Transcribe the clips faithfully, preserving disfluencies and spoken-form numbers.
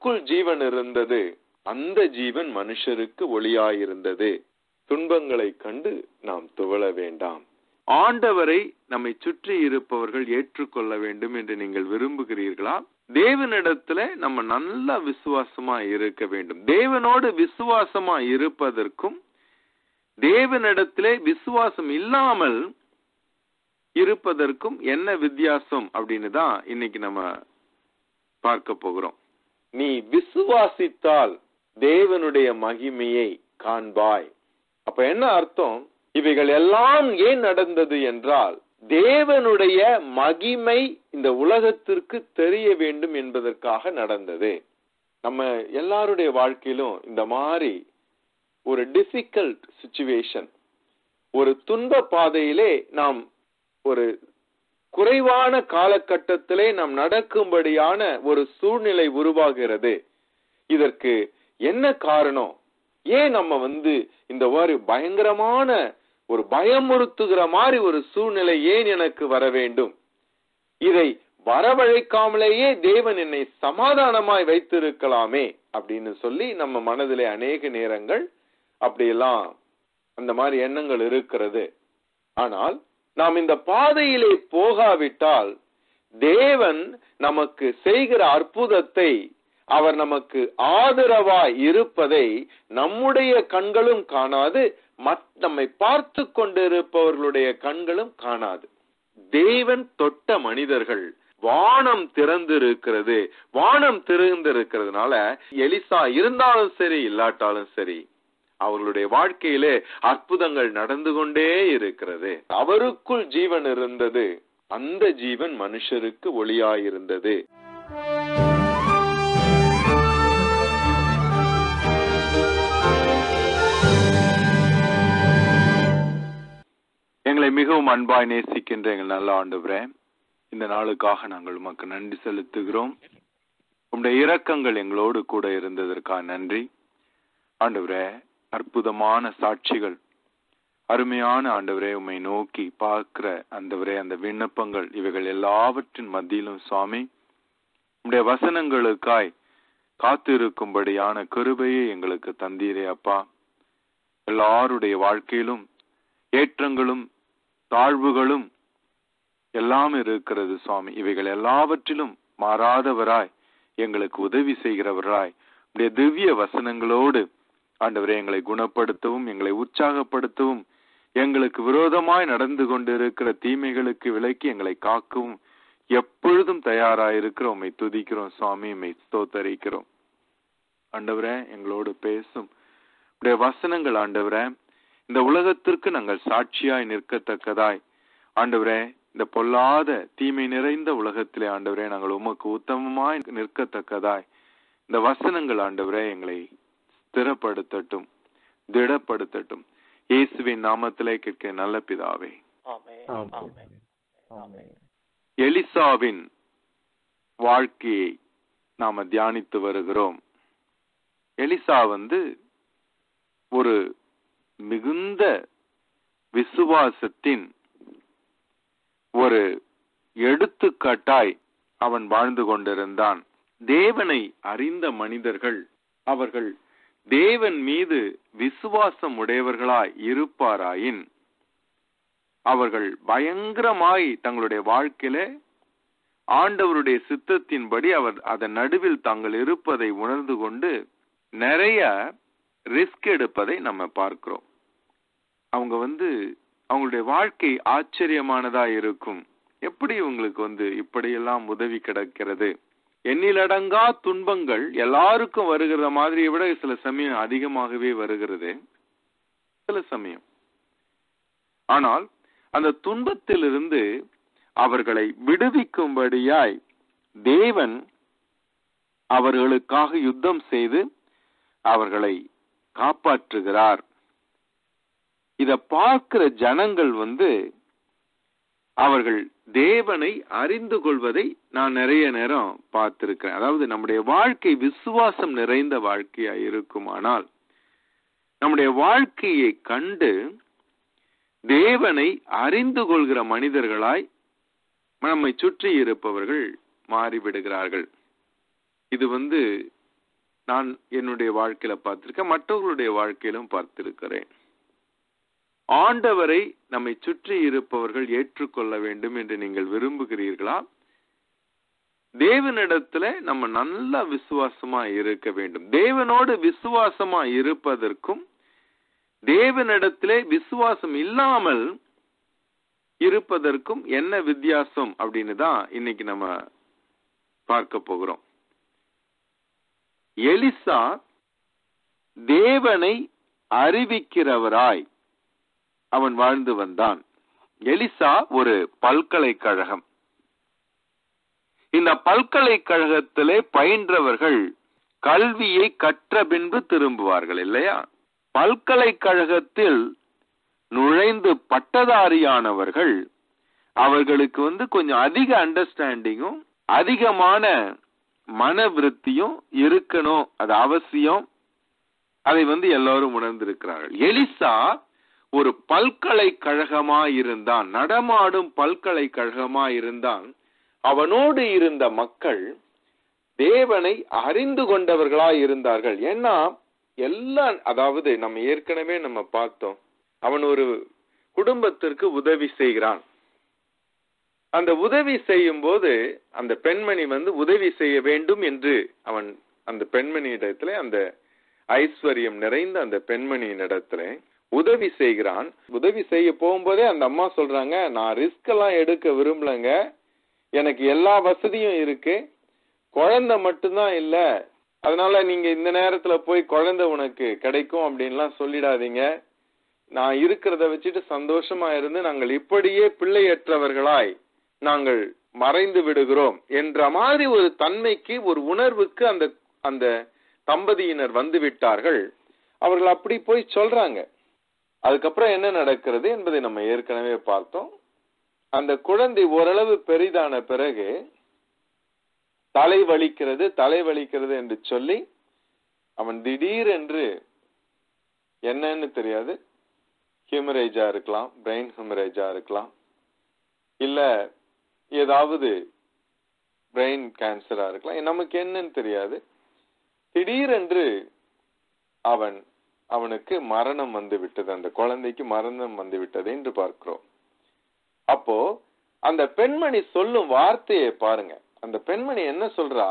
அவருக்குள் ஜீவன் இருந்தது, அந்த ஜீவன் மனுஷருக்கு ஒளியாயிருந்தது. துன்பங்களை கண்டு நாம் துவள வேண்டாம். ஆண்டவரை நம்மை சுற்றி இருப்பவர்கள் ஏற்றுக்கொள்ள வேண்டும் என்று நீங்கள் விரும்புகிறீர்களா? தேவனிடத்துல நம்ம நல்ல விசுவாசமா இருக்க வேண்டும். தேவனோடு விசுவாசமா இருப்பதற்கும் தேவனிடத்திலே விசுவாசம் இல்லாமல் இருப்பதற்கும் என்ன வித்தியாசம் அப்படின்னு தான் இன்னைக்கு நம்ம பார்க்க போகிறோம். நீ விசுவாசித்தால் தேவனுடைய மகிமையை காண்பாய். அப்ப என்ன அர்த்தம்? இவைகள் எல்லாம் ஏன் நடந்தது என்றால், தேவனுடைய மகிமை இந்த உலகத்திற்கு தெரிய வேண்டும் என்பதற்காக நடந்தது. நம்ம எல்லாருடைய வாழ்க்கையிலும் இந்த மாதிரி ஒரு டிஃபிகல்ட் சிச்சுவேஷன், ஒரு துன்ப பாதையிலே நாம் ஒரு குறைவான காலகட்டத்திலே நாம் நடக்கும்படியான ஒரு சூழ்நிலை உருவாகிறது. இதற்கு என்ன காரணம்? ஏன் நம்ம வந்து இந்த ஒரு பயங்கரமான ஒரு பயமுறுத்துகிற மாதிரி ஒரு சூழ்நிலை ஏன் எனக்கு வர வேண்டும்? இதை வரவழைக்காமலேயே தேவன் என்னை சமாதானமாய் வைத்திருக்கலாமே அப்படின்னு சொல்லி நம்ம மனதிலே அநேக நேரங்கள் அப்படியெல்லாம் அந்த மாதிரி எண்ணங்கள் இருக்கிறது. ஆனால் நாம் இந்த பாதையிலே போகாவிட்டால் தேவன் நமக்கு செய்கிற அற்புதத்தை, அவர் நமக்கு ஆதரவாய் இருப்பதை நம்முடைய கண்களும் காணாது, நம்மை பார்த்து கொண்டிருப்பவர்களுடைய கண்களும் காணாது. தேவன் தொட்ட மனிதர்கள் வானம் திறந்திருக்கிறது. வானம் திறந்திருக்கிறதுனால எலிசா இருந்தாலும் சரி இல்லாட்டாலும் சரி அவர்களுடைய வாழ்க்கையிலே அற்புதங்கள் நடந்து கொண்டே இருக்கிறது. அவருக்குள் ஜீவன் இருந்தது, அந்த ஜீவன் மனுஷருக்கு ஒளியாயிருந்தது. எங்களை மிகவும் அன்பாய் நேசிக்கின்ற எங்கள் நல்ல ஆண்டவரே, இந்த நாளுக்காக நாங்கள் உமக்கு நன்றி செலுத்துகிறோம். உம்முடைய இரக்கங்கள் எங்களோடு கூட இருந்ததற்காக நன்றி ஆண்டவரே. அற்புதமான சாட்சிகள், அருமையான ஆண்டவரே, உம்மை நோக்கி பார்க்கிற ஆண்டவரே அந்த விண்ணப்பங்கள், இவைகள் எல்லாவற்றின் மத்தியிலும் சுவாமி உம்முடைய வசனங்களுக்காய் காத்திருக்கும்படியான கிருபையை எங்களுக்கு தந்தீரே அப்பா. எல்லாருடைய வாழ்க்கையிலும் ஏற்றங்களும் தாழ்வுகளும் எல்லாம் இருக்கிறது சுவாமி. இவைகள் எல்லாவற்றிலும் மாறாதவராய் எங்களுக்கு உதவி செய்கிறவராய் உடைய திவ்ய வசனங்களோடு ஆண்டவரே எங்களை குணப்படுத்தவும், எங்களை உற்சாகப்படுத்தவும், எங்களுக்கு விரோதமாய் நடந்து கொண்டிருக்கிற தீமைகளுக்கு விலக்கி எங்களை காக்கவும் எப்பொழுதும் தயாராயிருக்கிறோம். உம்மை துதிக்கிறோம் சுவாமி, உம்மை ஸ்தோத்தரிக்கிறோம். ஆண்டவரே எங்களோடு பேசும் உடைய வசனங்கள் ஆண்டவரே இந்த உலகத்திற்கு நாங்கள் சாட்சியாய் நிற்கத்தக்கதாய் ஆண்டவரே, இந்த பொல்லாத தீமை நிறைந்த உலகத்திலே ஆண்டவரே நாங்கள் உமக்கு உத்தமமாய் நிற்கத்தக்கதாய் இந்த வசனங்கள் ஆண்டவரே எங்களை ஸ்திரப்படுத்தட்டும், திடப்படுத்தட்டும். இயேசுவின் நாமத்திலே கேட்க நல்ல பிதாவே, ஆமென். எலிசாவின் வாழ்க்கையை நாம தியானித்து வருகிறோம். எலிசா வந்து ஒரு மிகுந்த விசுவாசத்தின் ஒரு எடுத்துக்காட்டாய் அவன் வாழ்ந்து கொண்டிருந்தான். தேவனை அறிந்த மனிதர்கள் அவர்கள் தேவன் மீது விசுவாசம் உடையவர்களாய் இருப்பாராயின் அவர்கள் பயங்கரமாய் தங்களுடைய வாழ்க்கையில ஆண்டவருடைய சித்தத்தின்படி அவர் அதன் நடுவில் தாங்கள் இருப்பதை உணர்ந்து கொண்டு நிறைய ரிஸ்க் எடுப்பதை நம்ம பார்க்கிறோம். அவங்க வந்து அவங்களுடைய வாழ்க்கை ஆச்சரியமானதா இருக்கும். எப்படி உங்களுக்கு வந்து இப்படியெல்லாம் உதவி கிடைக்கிறது? எண்ணிலடங்கா துன்பங்கள் எல்லாருக்கும் வருகிற மாதிரியை விட சில சமயம் அதிகமாகவே வருகிறது சில சமயம். ஆனால் அந்த துன்பத்திலிருந்து அவர்களை விடுவிக்கும்படியாய் தேவன் அவர்களுக்காக யுத்தம் செய்து அவர்களை காப்பாற்றுகிறார். இத பார்க்கிற ஜனங்கள் வந்து அவர்கள் தேவனை அறிந்து கொள்வதை நான் நிறைய நேரம் பார்த்திருக்கிறேன். அதாவது நம்முடைய வாழ்க்கை விசுவாசம் நிறைந்த வாழ்க்கையா இருக்குமானால் நம்முடைய வாழ்க்கையை கண்டு தேவனை அறிந்து கொள்கிற மனிதர்களாய் நம்மை சுற்றி இருப்பவர்கள் மாறிவிடுகிறார்கள். இது வந்து நான் என்னுடைய வாழ்க்கையில பார்த்திருக்கேன், மற்றவர்களுடைய வாழ்க்கையிலும் பார்த்திருக்கிறேன். ஆண்டவரை நம்மை சுற்றி இருப்பவர்கள் ஏற்றுக்கொள்ள வேண்டும் என்று நீங்கள் விரும்புகிறீர்களா? தேவனிடத்துல நம்ம நல்லா விசுவாசமா இருக்க வேண்டும். தேவனோடு விசுவாசமா இருப்பதற்கும் தேவனிடத்திலே விசுவாசம் இல்லாமல் இருப்பதற்கும் என்ன வித்தியாசம் அப்படின்னு தான் இன்னைக்கு நம்ம பார்க்க போகிறோம். எலிசா தேவனை அறிவிக்கிறவராய் அவன் வாழ்ந்து வந்தான். எலிசா ஒரு பல்கலைக்கழகம். இந்த பல்கலைக்கழகத்திலே பயின்றவர்கள் கல்வியை கற்ற பின்பு திரும்புவார்கள் இல்லையா? பல்கலைக்கழகத்தில் நுழைந்து பட்டதாரியானவர்கள் அவர்களுக்கு வந்து கொஞ்சம் அதிக அண்டர்ஸ்டாண்டிங்கும் அதிகமான மனவிருத்தியும் இருக்கணும், அது அவசியம். அதை வந்து எல்லாரும் உணர்ந்திருக்கிறார்கள். எலிசா ஒரு பல்கலைக்கழகமா இருந்தான், நடமாடும் பல்கலைக்கழகமா இருந்தான். அவனோடு இருந்த மக்கள் தேவனை அறிந்து கொண்டவர்களா இருந்தார்கள். ஏன்னா எல்லாம், அதாவது நம்ம ஏற்கனவே நம்ம பார்த்தோம், அவன் ஒரு குடும்பத்திற்கு உதவி செய்கிறான். அந்த உதவி செய்யும் போது அந்த பெண்மணி வந்து உதவி செய்ய வேண்டும் என்று அவன் அந்த பெண்மணியிடத்துல, அந்த ஐஸ்வர்யம் நிறைந்த அந்த பெண்மணியின் இடத்துல உதவி செய்கிறான். உதவி செய்ய போகும்போதே அந்த அம்மா சொல்றாங்க, நான் ரிஸ்க் எல்லாம் எடுக்க விரும்பலங்க, எனக்கு எல்லா வசதியும் இருக்கு, குழந்தை மட்டும்தான் இல்ல, அதனால நீங்க இந்த நேரத்துல போய் குழந்தை உனக்கு கிடைக்கும் அப்படின்லாம் சொல்லிடாதீங்க, நான் இருக்கிறத வச்சுட்டு சந்தோஷமா இருந்து நாங்கள் இப்படியே பிள்ளையற்றவர்களாய் நாங்கள் மறைந்து விடுகிறோம் என்ற மாதிரி ஒரு தன்மைக்கு, ஒரு உணர்வுக்கு அந்த அந்த தம்பதியினர் வந்து விட்டார்கள். அவர்கள் அப்படி போய் சொல்றாங்க. அதுக்கப்புறம் என்ன நடக்கிறது என்பதை நம்ம ஏற்கனவே பார்த்தோம். அந்த குழந்தை ஓரளவு பெரிதான பிறகு தலை வலிக்கிறது தலை வலிக்கிறது என்று சொல்லி அவன் திடீர் என்று என்னன்னு தெரியாது, ஹியூமரேஜா இருக்கலாம், பிரெயின் ஹியூமரேஜா இருக்கலாம், இல்ல ஏதாவது பிரெயின் கேன்சரா இருக்கலாம், நமக்கு என்னன்னு தெரியாது. திடீரென்று அவன் அவனுக்கு மரணம் வந்து விட்டது, அந்த குழந்தைக்கு மரணம் வந்து விட்டது என்று பார்க்கிறோம். அப்போ அந்த பெண்மணி சொல்லும் வார்த்தையை பாருங்க. அந்த பெண்மணி என்ன சொல்றா,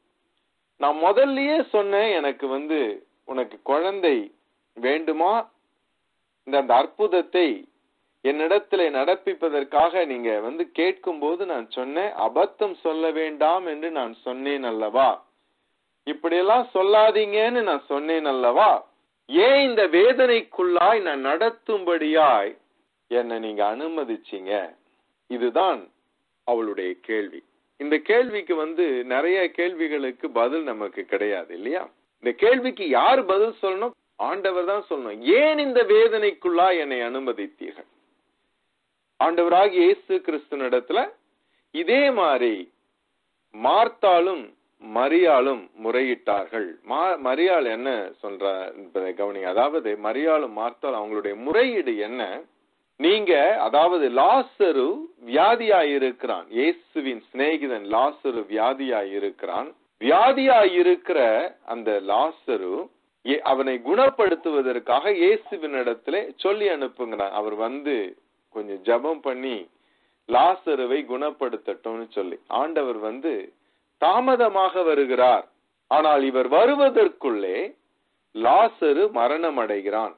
நான் முதல்லயே சொன்னேன் எனக்கு வந்து உனக்கு குழந்தை வேண்டுமா, இந்த அந்த அற்புதத்தை என்னிடத்துல நடப்பிப்பதற்காக நீங்க வந்து கேட்கும் போது நான் சொன்னேன், அபத்தம் சொல்ல வேண்டாம் என்று நான் சொன்னேன் அல்லவா, இப்படியெல்லாம் சொல்லாதீங்கன்னு நான் சொன்னேன் அல்லவா, ஏன் இந்த வேதனைக்குள்ளாய் நான் நடத்தும்படியாய் என்னை நீங்க அனுமதிச்சீங்க? இதுதான் அவளுடைய கேள்வி. இந்த கேள்விக்கு வந்து நிறைய கேள்விகளுக்கு பதில் நமக்கு கிடையாது இல்லையா? இந்த கேள்விக்கு யார் பதில் சொல்லணும்? ஆண்டவர் தான் சொல்லணும். ஏன் இந்த வேதனைக்குள்ளாய் என்னை அனுமதித்தீர்கள்? ஆண்டவராகிய இயேசு கிறிஸ்துவினிடத்துல இதே மாதிரி மார்த்தாலும் மரியாளும் முறையிட்டார்கள். மரியாள் என்ன சொல்ற என்பதை கவனிங்க. அதாவது மரியாளும் மார்த்தாள் அவங்களுடைய முறையீடு என்ன? நீங்க, அதாவது லாசரு வியாதியாய் இருக்கிறான், இயேசுவின் சிநேகிதன் லாசரு வியாதியாய் இருக்கிறான். வியாதியாய் இருக்கிற அந்த லாசரு அவனை குணப்படுத்துவதற்காக இயேசுவின் இடத்துல சொல்லி அனுப்புகிறான். அவர் வந்து கொஞ்சம் ஜெபம் பண்ணி லாசருவை குணப்படுத்தட்டும்னு சொல்லி. ஆண்டவர் வந்து தாமதமாக வருகிறார். ஆனால் இவர் வருவதற்குள்ளே லாசரு மரணம் அடைகிறான்.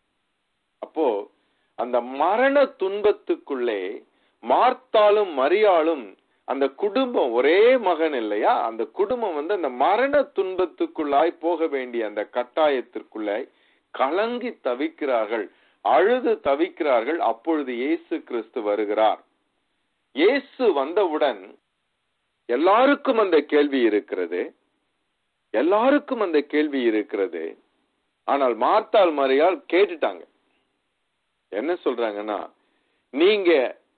அப்போ அந்த மரண துன்பத்துக்குள்ளே மார்த்தாலும் மரியாளும், அந்த குடும்பம் ஒரே மகன் இல்லையா, அந்த குடும்பம் வந்து அந்த மரண துன்பத்துக்குள்ளாய் போக வேண்டிய அந்த கட்டாயத்திற்குள்ளாய் கலங்கி தவிக்கிறார்கள், அழுது தவிக்கிறார்கள். அப்பொழுது இயேசு கிறிஸ்து வருகிறார். இயேசு வந்தவுடன் எல்லாருக்கும் அந்த கேள்வி இருக்கிறது, எல்லாருக்கும் அந்த கேள்வி இருக்கிறது. ஆனால் மார்த்தாள் மரியாள் கேட்டுட்டாங்க. என்ன சொல்றாங்கன்னா, நீங்க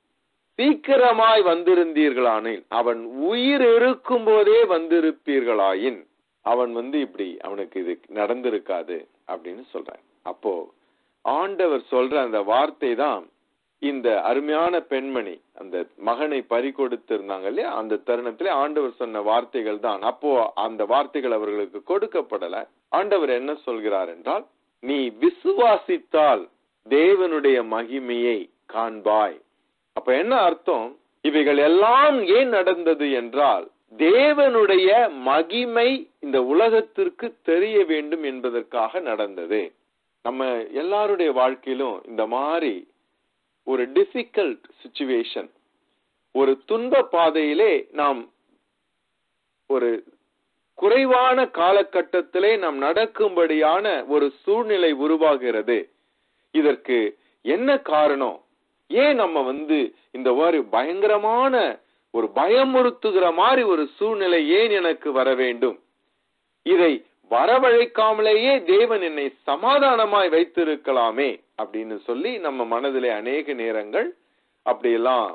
சீக்கிரமாய் வந்திருந்தீர்களானில், அவன் உயிர் இருக்கும் போதே வந்திருப்பீர்களாயின் அவன் வந்து இப்படி அவனுக்கு இது நடந்திருக்காது அப்படின்னு சொல்றாங்க. அப்போ ஆண்டவர் சொல்ற அந்த வார்த்தை தான் இந்த அருமையான பெண்மணி அந்த மகனை பறி கொடுத்திருந்தாங்க இல்லையா, அந்த தருணத்திலே ஆண்டவர் சொன்ன வார்த்தைகள் தான். அப்போ அந்த வார்த்தைகள் அவர்களுக்கு கொடுக்கப்படல. ஆண்டவர் என்ன சொல்கிறார் என்றால், நீ விசுவாசித்தால் தேவனுடைய மகிமையை காண்பாய். அப்ப என்ன அர்த்தம்? இவைகள் எல்லாம் ஏன் நடந்தது என்றால், தேவனுடைய மகிமை இந்த உலகத்திற்கு தெரிய வேண்டும் என்பதற்காக நடந்தது. நம்ம எல்லாருடைய வாழ்க்கையிலும் இந்த மாதிரி ஒரு டிஃபிகல்ட் சிச்சுவேஷன், ஒரு துன்ப பாதையிலே நாம் ஒரு குறைவான காலகட்டத்திலே நாம் நடக்கும்படியான ஒரு சூழ்நிலை உருவாகிறது. இதற்கு என்ன காரணம்? ஏன் நம்ம வந்து இந்த ஒரு பயங்கரமான ஒரு பயமுறுத்துகிற மாதிரி ஒரு சூழ்நிலை ஏன் எனக்கு வர வேண்டும்? இதை வரவழைக்காமலேயே தேவன் என்னை சமாதானமாய் வைத்திருக்கலாமே அப்படின்னு சொல்லி நம்ம மனதிலே அநேக நேரங்கள் அப்படியெல்லாம்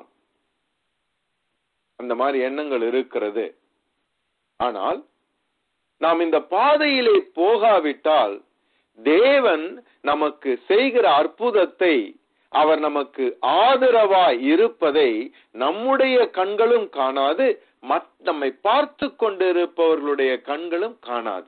அந்த மாதிரி எண்ணங்கள் இருக்கிறது. ஆனால் நாம் இந்த பாதையிலே போகாவிட்டால் தேவன் நமக்கு செய்கிற அற்புதத்தை, அவர் நமக்கு ஆதரவாய் இருப்பதை நம்முடைய கண்களும் காணாது, நம்மை பார்த்து கொண்டிருப்பவர்களுடைய கண்களும் காணாது.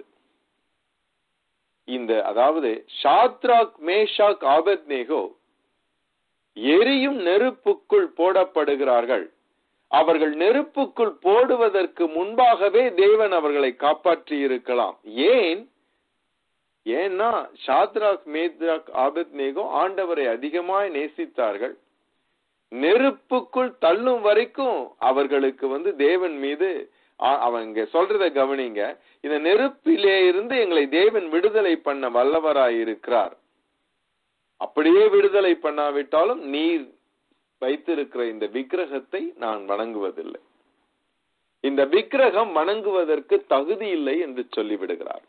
இந்த அதாவது ஷாத்ராக், மேஷாக், ஆபேத்நேகோ எரியும் நெருப்புக்குள் போடப்படுகிறார்கள். அவர்கள் நெருப்புக்குள் போடுவதற்கு முன்பாகவே தேவன் அவர்களை காப்பாற்றி இருக்கலாம். ஏன்? ஏன்னா ஷாத்ராக், மேத்ராக், ஆபேத்நேகோ ஆண்டவரை அதிகமாய் நேசித்தார்கள். நெருப்புக்குள் தள்ளும் வரைக்கும் அவர்களுக்கு வந்து தேவன் மீது அவங்க சொல்றத கவனிங்க, இந்த நெருப்பிலே இருந்து எங்களை தேவன் விடுதலை பண்ண வல்லவராய் இருக்கிறார். அப்படியே விடுதலை பண்ணாவிட்டாலும் நீர் வைத்திருக்கிற இந்த விக்கிரகத்தை நான் வணங்குவதில்லை, இந்த விக்கிரகம் வணங்குவதற்கு தகுதி இல்லை என்று சொல்லிவிடுகிறார்.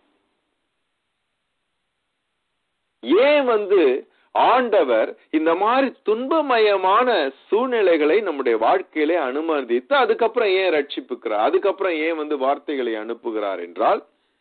ஏன் வந்து ஆண்டவர் இந்த மாதிரி துன்பமயமான சூழ்நிலைகளை நம்முடைய வாழ்க்கையிலே அனுமதித்து அதுக்கப்புறம் ஏன் ரட்சிப்புக்கிறார், அதுக்கப்புறம் ஏன் வந்து வார்த்தைகளை அனுப்புகிறார் என்றால்,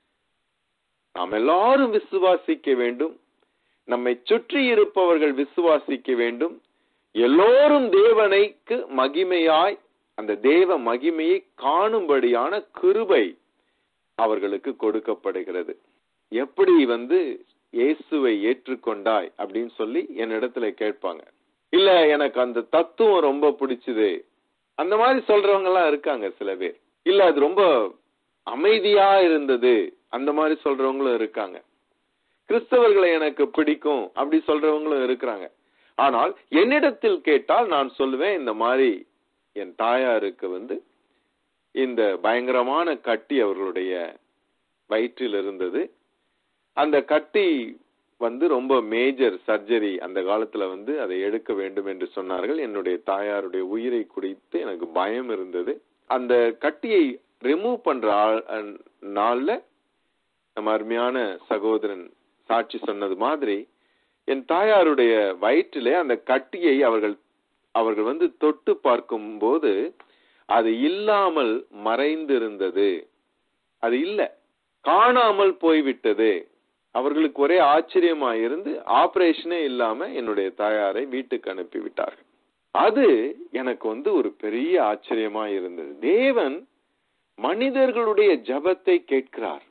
நாம் எல்லாரும் விசுவாசிக்க வேண்டும், நம்மை சுற்றி இருப்பவர்கள் விசுவாசிக்க வேண்டும், எல்லோரும் தேவனைக்கு மகிமையாய் அந்த தேவ மகிமையை காணும்படியான கிருபை அவர்களுக்கு கொடுக்கப்படுகிறது. எப்படி வந்து இயேசுவை ஏற்றுக்கொண்டாய் அப்படின்னு சொல்லி என்னிடத்துல கேட்பாங்க. இல்ல எனக்கு அந்த தத்துவம் ரொம்ப பிடிச்சது, அந்த மாதிரி சொல்றவங்க எல்லாம் இருக்காங்க சில பேர். இல்ல அது ரொம்ப அமைதியா இருந்தது, அந்த மாதிரி சொல்றவங்களும் இருக்காங்க. கிறிஸ்தவர்களை எனக்கு பிடிக்கும் அப்படி சொல்றவங்களும் இருக்கிறாங்க. ஆனால் என்னிடத்தில் கேட்டால் நான் சொல்லுவேன், இந்த மாதிரி என் தாயாருக்கு வந்து இந்த பயங்கரமான கட்டி அவர்களுடைய வயிற்றில் இருந்தது. அந்த கட்டி வந்து ரொம்ப மேஜர் சர்ஜரி, அந்த காலத்துல வந்து அதை எடுக்க வேண்டும் என்று சொன்னார்கள். என்னுடைய தாயாருடைய உயிரை குறித்து எனக்கு பயம் இருந்தது. அந்த கட்டியை ரிமூவ் பண்ற நாள்ல நம்ம அருமையான சகோதரன் சாட்சி சொன்னது மாதிரி என் தாயாருடைய வயிற்றிலே அந்த கட்டியை அவர்கள் அவர்கள் வந்து தொட்டு பார்க்கும் போது அது இல்லாமல் மறைந்திருந்தது, அது இல்ல, காணாமல் போய்விட்டது. அவர்களுக்கு ஒரே ஆச்சரியமா இருந்து ஆபரேஷனே இல்லாம என்னுடைய தாயாரை வீட்டுக்கு அனுப்பி விட்டார்கள். அது எனக்கு வந்து ஒரு பெரிய ஆச்சரியமா இருந்தது. தேவன் மனிதர்களுடைய ஜெபத்தை கேட்கிறார்,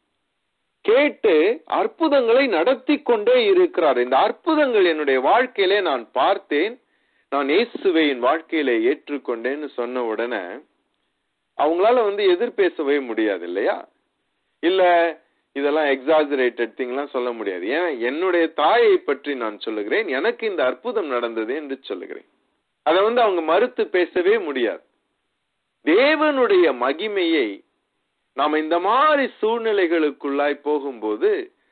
கேட்டு அற்புதங்களை நடத்தி கொண்டே இருக்கிறார். இந்த அற்புதங்கள் என்னுடைய வாழ்க்கையிலே நான் பார்த்தேன், நான் இயேசுவை என் வாழ்க்கையில ஏற்றுக்கொண்டேன்னு சொன்ன உடனே அவங்களால வந்து எதிர்பேசவே முடியாது இல்லையா? இல்ல இதெல்லாம் எக்ஸாஜரேட்டட் திங்லாம் சொல்ல முடியாது. ஏன், என்னுடைய தாயை பற்றி நான் சொல்லுகிறேன், எனக்கு இந்த அற்புதம் நடந்தது என்று சொல்லுகிறேன். அதை வந்து அவங்க மறுத்து பேசவே முடியாது. தேவனுடைய மகிமையை நாம் இந்த மாதிரி சூழ்நிலைகளுக்குள்ளாய் போகும்போது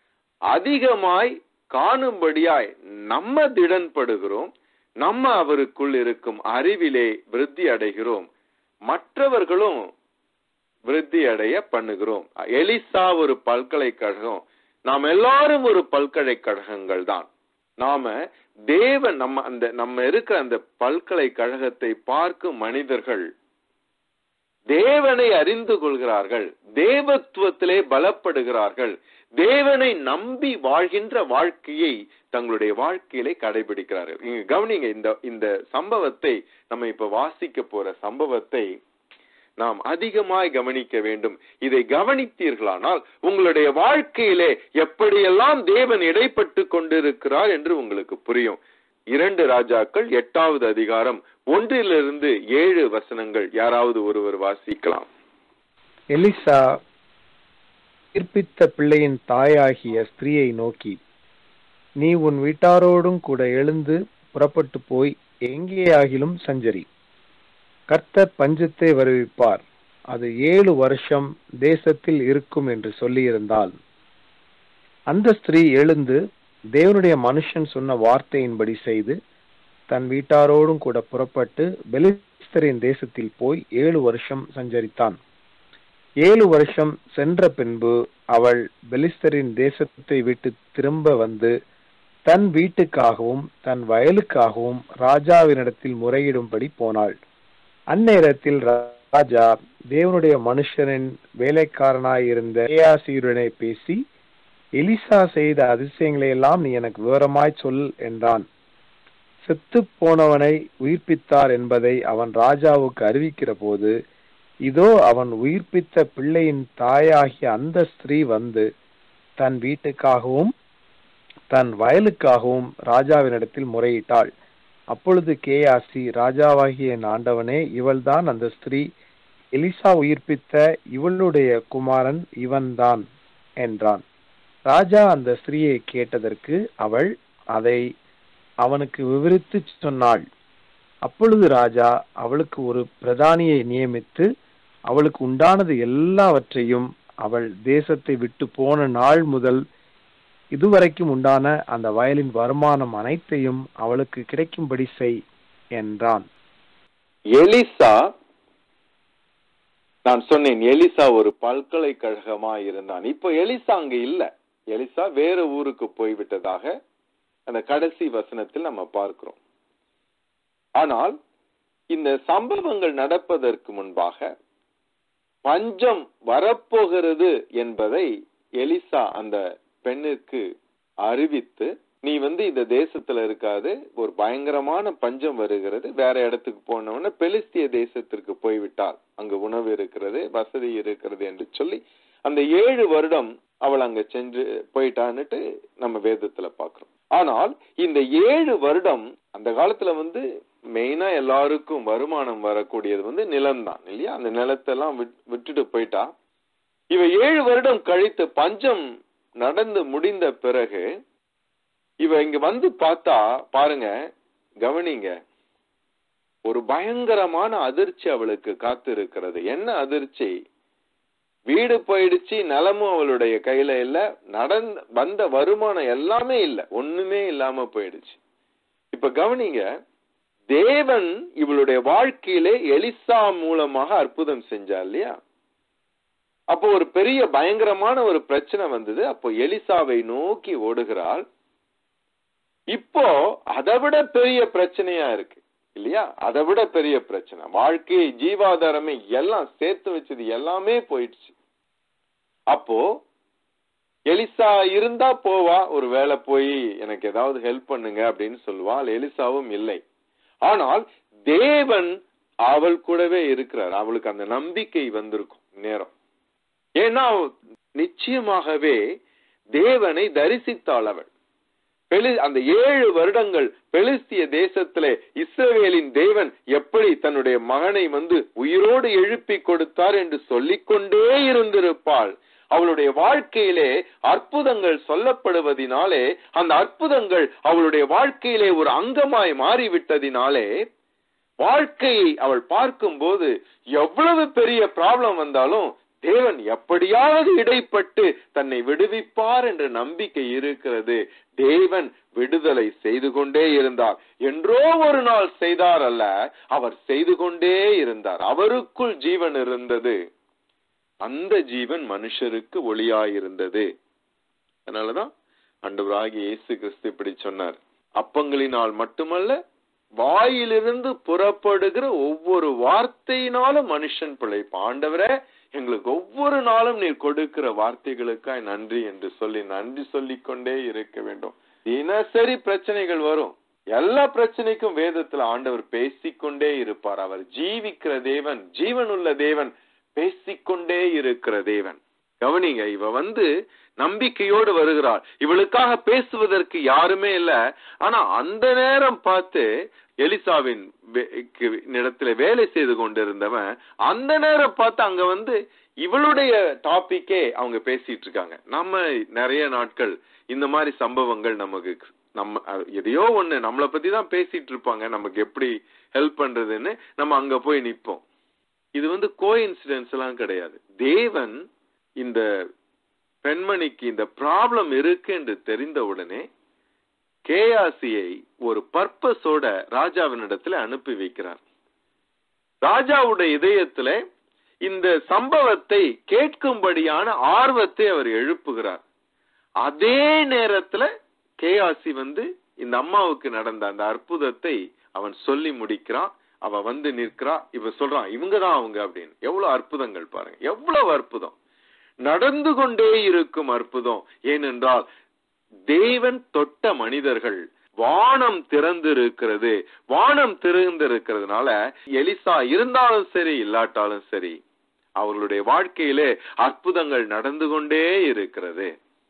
அதிகமாய் காணும்படியாய் நம்ம திடன்படுகிறோம், நம்ம அவருக்குள் இருக்கும் அறிவிலே விருத்தி அடைகிறோம், மற்றவர்களும் விருத்தி அடைய பண்ணுகிறோம். எலிசா ஒரு பல்கலைக்கழகம், நாம் எல்லாரும் ஒரு பல்கலைக்கழகங்கள் தான். நாம தேவன் நம்ம அந்த நம்ம இருக்கிற அந்த பல்கலைக்கழகத்தை பார்க்கும் மனிதர்கள் தேவனை அறிந்து கொள்கிறார்கள், தேவத்துவத்திலே பலப்படுகிறார்கள், தேவனை நம்பி வாழ்கின்ற வாழ்க்கையை தங்களுடைய வாழ்க்கையிலே கடைபிடிக்கிறார்கள். இங்க கவனிங்க, இந்த இந்த சம்பவத்தை நம்ம இப்ப வாசிக்க போற சம்பவத்தை நாம் அதிகமாய் கவனிக்க வேண்டும். இதை கவனித்தீர்களானால் உங்களுடைய வாழ்க்கையிலே எப்படியெல்லாம் தேவன் இடைப்பட்டு கொண்டிருக்கிறார் என்று உங்களுக்கு புரியும். இரண்டு ராஜாக்கள் எட்டாவது அதிகாரம் ஒன்றிலிருந்து ஏழு வசனங்கள் யாராவது ஒருவர் வாசிக்கலாம். எலிசா உயிர்ப்பித்த பிள்ளையின் தாயாகிய ஸ்திரீயை நோக்கி, நீ உன் வீட்டாரோடும் கூட எழுந்து புறப்பட்டு போய் எங்கேயாகிலும் சஞ்சரி, கர்த்தர் பஞ்சத்தை வருவிப்பார், அது ஏழு வருஷம் தேசத்தில் இருக்கும் என்று சொல்லியிருந்தால், அந்த ஸ்திரீ எழுந்து தேவனுடைய மனுஷன் சொன்ன வார்த்தையின்படி செய்து தன் வீட்டாரோடும் கூட புறப்பட்டு பெலிஸ்தரின் தேசத்தில் போய் ஏழு வருஷம் சஞ்சரித்தான். ஏழு வருஷம் சென்ற பின்பு அவள் பெலிஸ்தரின் தேசத்தை விட்டு திரும்ப வந்து தன் வீட்டுக்காகவும் தன் வயலுக்காகவும் ராஜாவினிடத்தில் முறையிடும்படி போனாள். அந்நேரத்தில் ராஜா தேவனுடைய மனுஷனின் வேலைக்காரனாயிருந்த கேயாசியுடனே பேசி, எலிசா செய்த அதிசயங்களை எல்லாம் நீ எனக்கு விவரமாய் சொல் என்றான். செத்து போனவனை உயிர்ப்பித்தார் என்பதை அவன் ராஜாவுக்கு அறிவிக்கிற போது, இதோ அவன் உயிர்ப்பித்த பிள்ளையின் தாயாகிய அந்த ஸ்திரீ வந்து தன் வீட்டுக்காகவும் தன் வயலுக்காகவும் ராஜாவினிடத்தில் முறையிட்டாள். அப்பொழுது கேயாசி, ராஜாவாகிய என் ஆண்டவனே, இவள்தான் அந்த ஸ்திரீ, எலிசா உயிர்ப்பித்த இவளுடைய குமாரன் இவன்தான் என்றான். ராஜா அந்த ஸ்திரீயை கேட்டதற்கு அவள் அதை அவனுக்கு விவரித்து சொன்னாள். அப்பொழுது ராஜா அவளுக்கு ஒரு பிரதானியை நியமித்து அவளுக்கு உண்டானது எல்லாவற்றையும் அவள் தேசத்தை விட்டு போன நாள் முதல் இதுவரைக்கும் உண்டான அந்த வயலின் வருமானம் அனைத்தையும் அவளுக்கு கிடைக்கும்படி செய் என்றான். எலிசா, நான் சொன்னேன் எலிசா ஒரு பல்கலைக்கழகமா இருந்தான். இப்போ எலிசா அங்க இல்ல, எலிசா வேற ஊருக்கு போய்விட்டதாக அந்த கடைசி வசனத்தில் நம்ம பார்க்கிறோம். ஆனால் இந்த சம்பவங்கள் நடப்பதற்கு முன்பாக பஞ்சம் வரப்போகிறது என்பதை எலிசா அந்த பெண்ணிற்கு அறிவித்து, நீ வந்து இந்த தேசத்துல இருக்காது, ஒரு பயங்கரமான பஞ்சம் வருகிறது, வேற இடத்துக்கு போனவன பெலிஸ்திய தேசத்திற்கு போய்விட்டால் அங்கு உணவு இருக்கிறது, வசதி இருக்கிறது என்று சொல்லி அந்த ஏழு வருடம் அவள் அங்க சென்று போயிட்டான்னுட்டு நம்ம வேதத்துல பாக்குறோம். ஆனால் இந்த ஏழு வருடம் அந்த காலத்துல வந்து மெயினா எல்லாருக்கும் வருமானம் வரக்கூடியது வந்து நிலம்தான் இல்லையா? அந்த நிலத்தெல்லாம் விட்டுட்டு போயிட்டா. இவ ஏழு வருடம் கழித்து பஞ்சம் நடந்து முடிந்த பிறகு இவ இங்க வந்து பார்த்தா பாருங்க, கவனிங்க, ஒரு பயங்கரமான அதிர்ச்சி அவளுக்கு காத்து இருக்கிறது. என்ன அதிர்ச்சி? வீடு போயிடுச்சு, நிலமும் அவளுடைய கையில இல்ல, நடந்த வந்த வருமானம் எல்லாமே இல்ல, ஒண்ணுமே இல்லாம போயிடுச்சு. இப்ப கவனிங்க, தேவன் இவளுடைய வாழ்க்கையிலே எலிசா மூலமாக அற்புதம் செஞ்சா இல்லையா? அப்போ ஒரு பெரிய பயங்கரமான ஒரு பிரச்சனை வந்தது. அப்போ எலிசாவை நோக்கி ஓடுகிறாள். இப்போ அதை விட பெரிய பிரச்சனையா இருக்கு இல்லையா? அதை விட பெரிய பிரச்சனை, வாழ்க்கையை ஜீவாதாரமே எல்லாம் சேர்த்து வச்சது எல்லாமே போயிடுச்சு. அப்போ எலிசா இருந்தா போவா, ஒரு வேலை போய் எனக்கு ஏதாவது ஹெல்ப் பண்ணுங்க அப்படின்னு சொல்லுவா. எலிசாவும் இல்லை. ஆனால் தேவன் அவள் கூடவே இருக்கிறார். அவளுக்கு அந்த நம்பிக்கை வந்திருக்கும் நேரம். ஏன்னா நிச்சயமாகவே தேவனை தரிசித்தாள் அவள். அந்த ஏழு வருடங்கள் பெலிஸ்திய தேசத்திலே இஸ்ரவேலின் தேவன் எப்படி தன்னுடைய மகனை வந்து உயிரோடு எழுப்பி கொடுத்தார் என்று சொல்லிக்கொண்டே இருந்திருப்பாள். அவளுடைய வாழ்க்கையிலே அற்புதங்கள் சொல்லப்படுவதினாலே, அந்த அற்புதங்கள் அவளுடைய வாழ்க்கையிலே ஒரு அங்கமாய் மாறிவிட்டதினாலே, வாழ்க்கையை அவள் பார்க்கும் போது எவ்வளவு பெரிய ப்ராப்ளம் வந்தாலும் தேவன் எப்படியாவது இடைப்பட்டு தன்னை விடுவிப்பார் என்ற நம்பிக்கை இருக்கிறது. தேவன் விடுதலை செய்து கொண்டே இருந்தார். என்றோ ஒரு நாள் செய்தார் அல்ல, அவர் செய்து கொண்டே இருந்தார். அவருக்குள் ஜீவன் இருந்தது. அந்த ஜீவன் மனுஷருக்கு ஒளியாயிருந்தது. அதனாலதான் ஆண்டவராகிய இயேசு கிறிஸ்து இப்படி சொன்னார், அப்பங்களினால் மட்டுமல்ல, வாயிலிருந்து புறப்படுகிற ஒவ்வொரு வார்த்தையினாலும் மனுஷன் பிழைப்பான். ஆண்டவரே, எங்களுக்கு ஒவ்வொரு நாளும் நீர் கொடுக்கிற வார்த்தைகளுக்காய் நன்றி என்று சொல்லி நன்றி சொல்லிக் கொண்டே இருக்க வேண்டும். தினசரி பிரச்சனைகள் வரும். எல்லா பிரச்சனைக்கும் வேதத்துல ஆண்டவர் பேசிக்கொண்டே இருப்பார். அவர் ஜீவிக்கிற தேவன், ஜீவனுள்ள தேவன், பேசிக்கொண்டே இருக்கிற தேவன். கவனிங்க, இவ வந்து நம்பிக்கையோடு வருகிறாள். இவளுக்காக பேசுவதற்கு யாருமே இல்ல. ஆனா அந்த நேரம் பார்த்து எலிசாவின் இடத்துல வேலை செய்து கொண்டிருந்தவன் அந்த நேரம் பார்த்து அங்க வந்து இவளுடைய டாபிக்கே அவங்க பேசிட்டு இருக்காங்க. நம்ம நிறைய நாட்கள் இந்த மாதிரி சம்பவங்கள் நமக்கு நம்ம எதையோ ஒண்ணு நம்மளை பத்தி தான் பேசிட்டு இருப்பாங்க, நமக்கு எப்படி ஹெல்ப் பண்றதுன்னு நம்ம அங்க போய் நிற்போம். இது வந்து கோ இன்சிடென்ஸ் எல்லாம் கிடையாது. தேவன் இந்த பெண்மணிக்கு இந்த ப்ராப்ளம் இருக்கு என்று தெரிந்த உடனே கேயாசியை ஒரு பர்பஸோட ராஜாவினிடத்துல அனுப்பி வைக்கிறார். ராஜாவுடைய இதயத்துல இந்த சம்பவத்தை கேட்கும்படியான ஆர்வத்தை அவர் எழுப்புகிறார். அதே நேரத்துல கேயாசி வந்து இந்த அம்மாவுக்கு நடந்த அந்த அற்புதத்தை அவன் சொல்லி முடிக்கிறான். அவ வந்து நிற்கிறா. இவ சொல்றான், இவங்கதான் அவங்க அப்படின்னு. எவ்வளவு அற்புதங்கள் பாருங்க, எவ்வளவு அற்புதம் நடந்து கொண்டே இருக்கும் அற்புதம். ஏனென்றால் தேவன் தொட்ட மனிதர்கள், வானம் திறந்து இருக்கிறது. வானம் திறந்து இருக்கிறதுனால எலிசா இருந்தாலும் சரி இல்லாட்டாலும் சரி அவர்களுடைய வாழ்க்கையிலே அற்புதங்கள் நடந்து கொண்டே இருக்கிறது.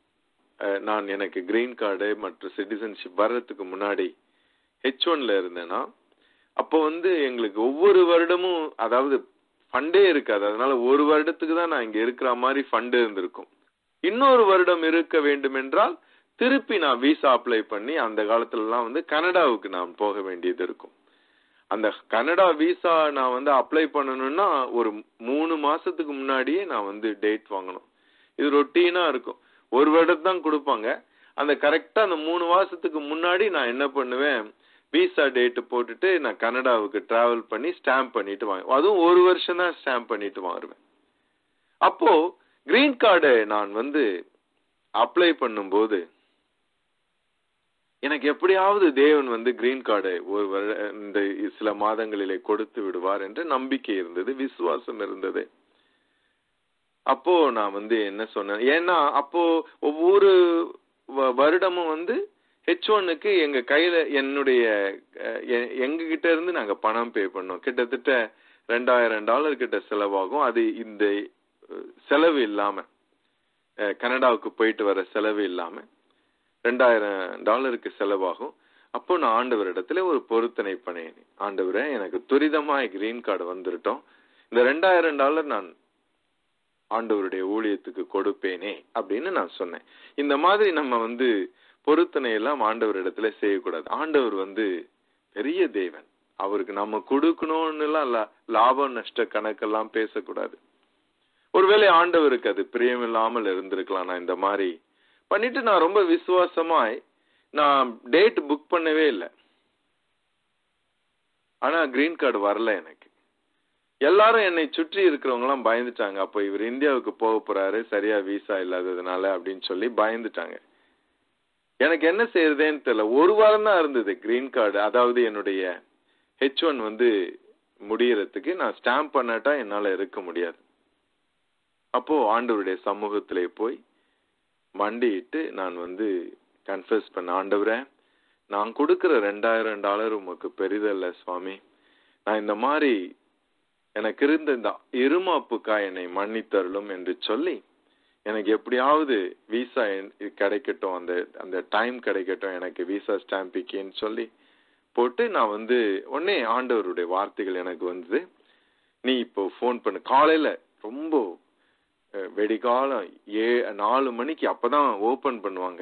நான் எனக்கு கிரீன் கார்டு மற்றும் சிட்டிசன்ஷிப் வர்றதுக்கு முன்னாடி ஹெச் ஒன்ல இருந்தேன்னா அப்போ வந்து எங்களுக்கு ஒவ்வொரு வருடமும் அதாவது ஃபண்டே இருக்காது. அதனால ஒரு வருடத்துக்கு தான் நான் இங்க இருக்கிற மாதிரி ஃபண்டு இருந்திருக்கும். இன்னொரு வருடம் இருக்க வேண்டும் என்றால் திருப்பி நான் விசா அப்ளை பண்ணி அந்த காலத்துல எல்லாம் வந்து கனடாவுக்கு நான் போக வேண்டியது இருக்கும். அந்த கனடா விசா நான் வந்து அப்ளை பண்ணணும்னா ஒரு மூணு மாசத்துக்கு முன்னாடியே நான் வந்து டேட் வாங்கணும். இது ரொட்டீனா இருக்கும். ஒரு வருடத்து தான் கொடுப்பாங்க. அந்த கரெக்டா அந்த மூணு மாசத்துக்கு முன்னாடி நான் என்ன பண்ணுவேன், விசா டேட் போட்டுட்டு நான் கனடாவுக்கு டிராவல் பண்ணி ஸ்டாம்ப் பண்ணிட்டு வாங்க. அதுவும் ஒரு வருஷம் தான் ஸ்டாம்ப் பண்ணிட்டு வாங்குவேன். அப்போ கிரீன் கார்டு நான் வந்து அப்ளை பண்ணும்போது எனக்கு எப்படியாவது தேவன் வந்து கிரீன் கார்டை ஒரு இந்த சில மாதங்களிலே கொடுத்து விடுவார் என்று நம்பிக்கை இருந்தது, விசுவாசம் இருந்தது. அப்போ நான் வந்து என்ன சொன்னேன், ஏன்னா அப்போ ஒவ்வொரு வருடமும் வந்து ஹெச் ஒன்னுக்கு எங்க கையில என்னுடைய எங்க கிட்ட இருந்து நாங்க பணம் பே பண்ணோம். கிட்டத்தட்ட ரெண்டாயிரம் டாலர் கிட்ட செலவாகும். அது இந்த செலவு இல்லாம, கனடாவுக்கு போயிட்டு வர செலவு இல்லாம ரெண்டாயிரம் டாலருக்கு செலவாகும். அப்போ நான் ஆண்டவரிடத்துல ஒரு பொருத்தனை பண்ணேன். ஆண்டவரே, எனக்கு துரிதமா கிரீன் கார்டு வந்துட்டோம், இந்த ரெண்டாயிரம் டாலர் நான் ஆண்டவருடைய ஊழியத்துக்கு கொடுப்பேனே அப்படின்னு நான் சொன்னேன். இந்த மாதிரி நம்ம வந்து பொருத்தனை எல்லாம் ஆண்டவரிடத்துல செய்யக்கூடாது. ஆண்டவர் வந்து பெரிய தேவன், அவருக்கு நம்ம கொடுக்கணும்னு எல்லாம் லாபம் நஷ்ட கணக்கெல்லாம் பேசக்கூடாது. ஒருவேளை ஆண்டவருக்கு அது பிரியமில்லாமல் இருந்திருக்கலாம். நான் இந்த மாதிரி பண்ணிட்டு நான் ரொம்ப விசுவாசமாய் நான் டேட் புக் பண்ணவே இல்லை. ஆனா கிரீன் கார்டு வரல எனக்கு. எல்லாரும் என்னை சுற்றி இருக்கிறவங்க எல்லாம் பயந்துட்டாங்க. அப்போ இவர் இந்தியாவுக்கு போக போறாரு, சரியா விசா இல்லாததுனால அப்படின்னு சொல்லி பயந்துட்டாங்க. எனக்கு என்ன செய்யறதேன்னு தெரியல. ஒரு வாரம் தான் இருந்தது கிரீன் கார்டு, அதாவது என்னுடைய ஹெச் ஒன் வந்து முடியறதுக்கு. நான் ஸ்டாம்ப் பண்ணாட்டா என்னால இருக்க முடியாது. அப்போ ஆண்டவருடைய சமூகத்திலே போய் மண்டிட்டு நான் வந்து கன்ஃபஸ் பண்ண, ஆண்டவரே, நான் கொடுக்கிற ரெண்டாயிரம் டாலர் உமக்கு பெரிதல்ல சுவாமி. நான் இந்த மாதிரி எனக்கு இருந்த இந்த இருமாப்புக்கா என்னை மன்னித்தருளும் என்று சொல்லி எனக்கு எப்படியாவது விசா கிடைக்கட்டும், அந்த அந்த டைம் கிடைக்கட்டும் எனக்கு விசா ஸ்டாம்பிக்குன்னு சொல்லி போட்டு நான் வந்து உடனே ஆண்டவருடைய வார்த்தைகள் எனக்கு வந்து, நீ இப்போ ஃபோன் பண்ணு. காலையில ரொம்ப வெடிகாலம் ஏ நாலு மணிக்கு அப்பதான் ஓபன் பண்ணுவாங்க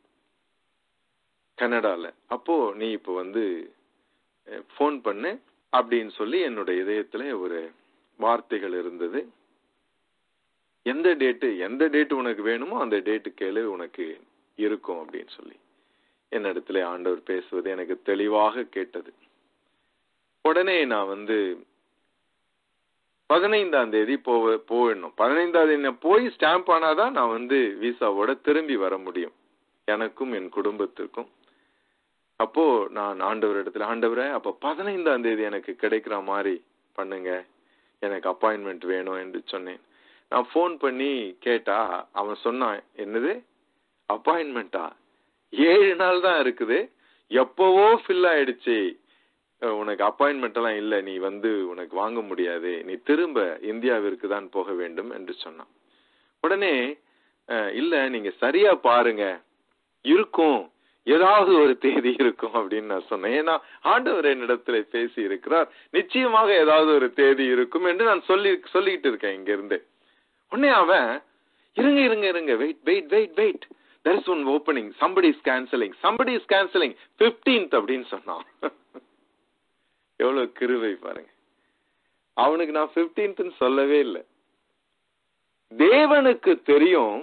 கனடால. அப்போ நீ இப்போ வந்து ஃபோன் பண்ணு அப்படின்னு சொல்லி என்னுடைய இதயத்துல ஒரு வார்த்தைகள் இருந்தது. எந்த டேட்டு எந்த டேட்டு உனக்கு வேணுமோ அந்த டேட்டு கேளு, உனக்கு இருக்கும் அப்படின்னு சொல்லி என்னிடத்துல ஆண்டவர் பேசுவது எனக்கு தெளிவாக கேட்டது. உடனே நான் வந்து பதினைந்தாம் தேதி போவ போயிடணும். பதினைந்தாம் தேதி போய் ஸ்டாம்ப் ஆனாதான் நான் வந்து விசாவோட திரும்பி வர முடியும், எனக்கும் என் குடும்பத்திற்கும். அப்போ நான் ஆண்டவர் இடத்துல, ஆண்டவரே, அப்ப பதினைந்தாம் தேதி எனக்கு கிடைக்கிற மாதிரி பண்ணுங்க, எனக்கு அப்பாயின்மெண்ட் வேணும் என்று சொன்னேன். நான் போன் பண்ணி கேட்டா அவன் சொன்னான், என்னது அப்பாயின்மெண்டா, ஏழு நாள் தான் இருக்குது, எப்பவோ ஃபில் ஆயிடுச்சு, உனக்கு அப்பாயின்மெண்ட் எல்லாம் இல்ல, நீ வந்து உனக்கு வாங்க முடியாது, நீ திரும்ப இந்தியாவிற்கு தான் போக வேண்டும் என்று சொன்னான். உடனே இல்ல நீங்க சரியா பாருங்க, இருக்கும், ஏதாவது ஒரு தேதி இருக்கும் அப்படின்னு நான் சொன்னேன். ஏன்னா ஆண்டவர் என்னிடத்துல பேசி இருக்கிறார், நிச்சயமாக ஏதாவது ஒரு தேதி இருக்கும் என்று நான் சொல்லி சொல்லிட்டு இருக்கேன் இங்க இருந்து. உடனே அவன் இருங்க இருங்க இருங்க wait wait wait wait there is one opening, somebody is cancelling, somebody is cancelling fifteenth அப்படின்னு சொன்னான். எவ்வளவு கிருபை பாருங்க. அவனுக்கு நான் fifteenth சொல்லவே இல்லை. தேவனுக்கு தெரியும்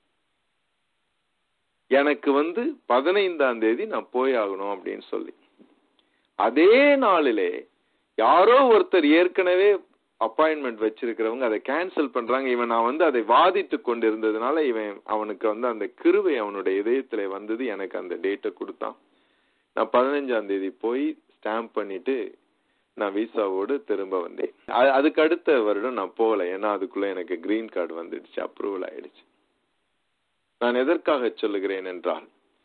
எனக்கு வந்து பதினைந்தாம் தேதி நான் போய் ஆகணும் அப்படின்னு சொல்லி. அதே நாளிலே யாரோ ஒருத்தர் ஏற்கனவே அப்பாயின்மெண்ட் வச்சிருக்கிறவங்க அதை கேன்சல் பண்றாங்க. இவன் நான் வந்து அதை வாதித்து கொண்டு இருந்ததுனால இவன் அவனுக்கு வந்து அந்த கிருபை அவனுடைய இதயத்துல வந்தது, எனக்கு அந்த டேட்டை கொடுத்தான். நான் பதினஞ்சாம் தேதி போய் ஸ்டாம்ப் பண்ணிட்டு நான் விசாவோடு திரும்ப வந்தேன். அதுக்கு அடுத்த வருடம் நான் போகல, ஏன்னா அதுக்குள்ள எனக்கு கிரீன் கார்டு வந்துடுச்சு, அப்ரூவல் ஆயிடுச்சு. நான் எதற்காக சொல்லுகிறேன் என்றால்,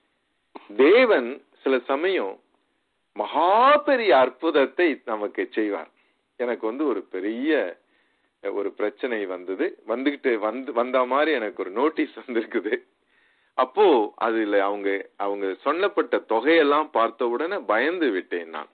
தேவன் சில சமயம் மகா பெரிய அற்புதத்தை நமக்கு செய்வார். எனக்கு வந்து ஒரு பெரிய ஒரு பிரச்சனை வந்தது, வந்துகிட்டு வந்து வந்த மாதிரி எனக்கு ஒரு நோட்டீஸ் வந்திருக்குது. அப்போ அதுல அவங்க அவங்க சொல்லப்பட்ட தொகையெல்லாம் பார்த்த உடனே பயந்து விட்டேன் நான்.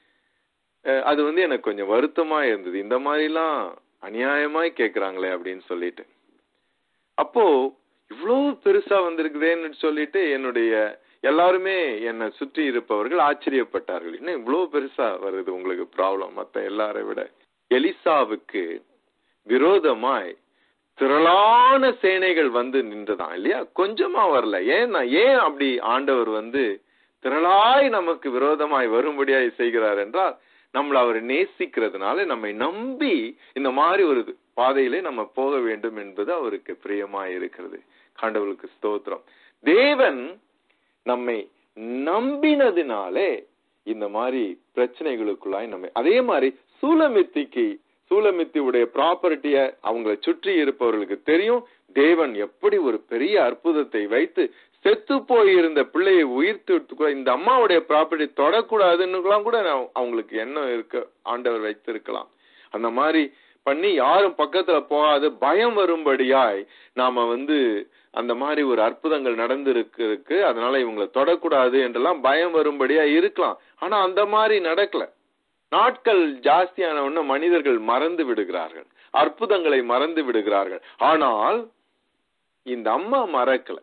அது வந்து எனக்கு கொஞ்சம் வருத்தமா இருந்தது, இந்த மாதிரி எல்லாம் அநியாயமாய் கேட்கிறாங்களே அப்படின்னு சொல்லிட்டு. அப்போ இவ்வளவு பெருசா வந்திருக்குதேன்னு சொல்லிட்டு என்னுடைய எல்லாருமே என்னை சுற்றி இருப்பவர்கள் ஆச்சரியப்பட்டார்கள். இன்னும் இவ்வளவு பெருசா வருது உங்களுக்கு ப்ராப்ளம் மத்த எல்லாரை விட. எலிசாவுக்கு விரோதமாய் திரளான சேனைகள் வந்து நின்றதான் இல்லையா, கொஞ்சமா வரல. ஏன்னா ஏன் அப்படி ஆண்டவர் வந்து திரளாய் நமக்கு விரோதமாய் வரும்படியாய் செய்கிறார் என்றால், நம்மள அவர் நேசிக்கிறதுனால நம்மை நம்பி இந்த மாதிரி ஒரு பாதையிலே நம்ம போக வேண்டும் என்பது அவருக்கு பிரியமாய் இருக்கிறது. ஆண்டவருக்கு ஸ்தோத்திரம். தேவன் நம்மை நம்பினதினாலே இந்த மாதிரி பிரச்சனைகளுக்குள்ளாய் நம்ம, அதே மாதிரி சூலமித்திக்கு சூலமித்தியுடைய ப்ராப்பர்ட்டிய அவங்களை சுற்றி இருப்பவர்களுக்கு தெரியும், தேவன் எப்படி ஒரு பெரிய அற்புதத்தை வைத்து செத்து போயிருந்த பிள்ளையை உயிர்த்து, இந்த அம்மாவுடைய ப்ராப்பர்ட்டி தொடக்கூடாதுன்னு கூட அவங்களுக்கு எண்ணம் இருக்க ஆண்டவர் வைத்திருக்கலாம். அந்த மாதிரி பண்ணி யாரும் பக்கத்துல போகாது பயம் வரும்படியாய் நாம வந்து அந்த மாதிரி ஒரு அற்புதங்கள் நடந்திருக்கு, அதனால இவங்களை தொடக்கூடாது என்றெல்லாம் பயம் வரும்படியா இருக்கலாம். ஆனா அந்த மாதிரி நடக்கல. நாட்கள் ஜாஸ்தியான உடனே மனிதர்கள் மறந்து விடுகிறார்கள், அற்புதங்களை மறந்து விடுகிறார்கள். ஆனால் இந்த அம்மா மறக்கல.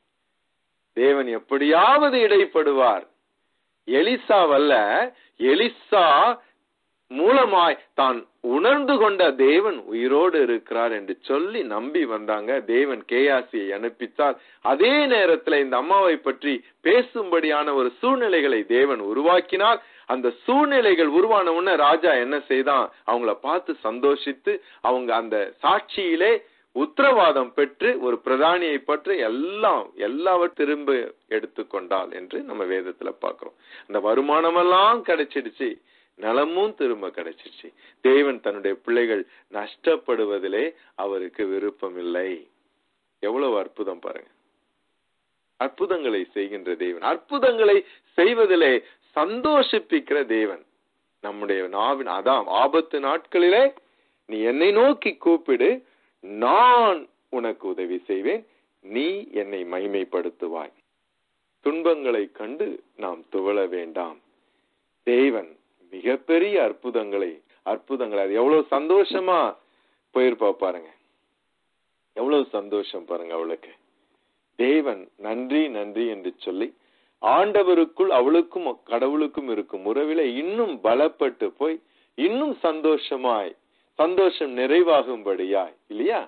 தேவன் எப்படியாவது இடைப்படுவார். எலிசாவல்ல, எலிசா மூலமாய் தான் உணர்ந்து கொண்ட தேவன் உயிரோடு இருக்கிறார் என்று சொல்லி நம்பி வந்தாங்க. தேவன் கேயாசியை அனுப்பித்தார். அதே நேரத்துல இந்த அம்மாவை பற்றி பேசும்படியான ஒரு சூழ்நிலைகளை தேவன் உருவாக்கினார். அந்த சூழ்நிலைகள் உருவான உடனே ராஜா என்ன செய்தான், அவங்கள பார்த்து சந்தோஷித்து அவங்க அந்த சாட்சியிலே உத்தரவாதம் பெற்று ஒரு பிரதானியை பற்றி எல்லாம் எல்லாவற்றையும் திரும்ப எடுத்துக்கொண்டாள் என்று நம்ம வேதத்துல பாக்குறோம். அந்த வருமானம் எல்லாம் கிடைச்சிடுச்சு, நலமும் திரும்ப கிடைச்சிருச்சு. தேவன் தன்னுடைய பிள்ளைகள் நஷ்டப்படுவதிலே அவருக்கு விருப்பம் இல்லை. எவ்வளவு அற்புதம் பாருங்க. அற்புதங்களை செய்கின்ற தேவன், அற்புதங்களை செய்வதிலே சந்தோஷிப்பிக்கிற தேவன் நம்முடைய நாவின். அதான் ஆபத்து நாட்களிலே நீ என்னை நோக்கி கூப்பிடு, நான் உனக்கு உதவி செய்வேன், நீ என்னை மகிமைப்படுத்துவாய். துன்பங்களை கண்டு நாம் துவள வேண்டாம். தேவன் மிகப்பெரிய அற்புதங்களை அற்புதங்களை அது எவ்வளவு சந்தோஷமா போயிருப்பா பாருங்க, எவ்வளவு சந்தோஷம் பாருங்க அவளுக்கு. தேவன் நன்றி நன்றி என்று சொல்லி ஆண்டவருக்குள் அவளுக்கும் கடவுளுக்கும் இருக்கும் உறவில இன்னும் பலப்பட்டு போய் இன்னும் சந்தோஷமாய் சந்தோஷம் நிறைவாகும்படியாய் இல்லையா.